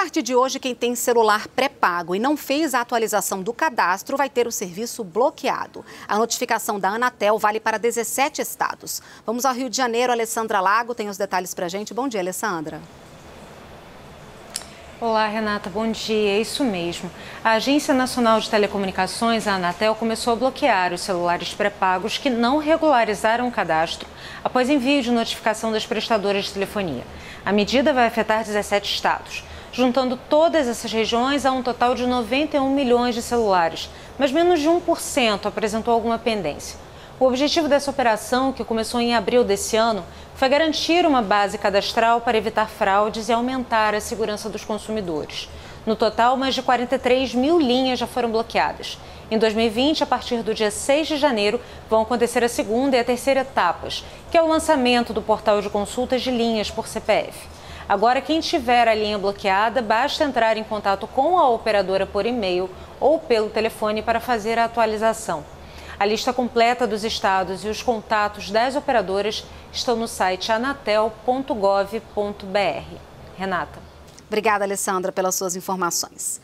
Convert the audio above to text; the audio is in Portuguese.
partir de hoje, quem tem celular pré-pago e não fez a atualização do cadastro vai ter o serviço bloqueado. A notificação da Anatel vale para 17 estados. Vamos ao Rio de Janeiro. Alessandra Lago tem os detalhes para a gente. Bom dia, Alessandra. Olá, Renata. Bom dia. É isso mesmo. A Agência Nacional de Telecomunicações, a Anatel, começou a bloquear os celulares pré-pagos que não regularizaram o cadastro após envio de notificação das prestadoras de telefonia. A medida vai afetar 17 estados, juntando todas essas regiões a um total de 91 milhões de celulares, mas menos de 1% apresentou alguma pendência. O objetivo dessa operação, que começou em abril desse ano, foi garantir uma base cadastral para evitar fraudes e aumentar a segurança dos consumidores. No total, mais de 43 mil linhas já foram bloqueadas. Em 2020, a partir do dia 6 de janeiro, vão acontecer a segunda e a terceira etapas, que é o lançamento do portal de consultas de linhas por CPF. Agora, quem tiver a linha bloqueada, basta entrar em contato com a operadora por e-mail ou pelo telefone para fazer a atualização. A lista completa dos estados e os contatos das operadoras estão no site anatel.gov.br. Renata. Obrigada, Alessandra, pelas suas informações.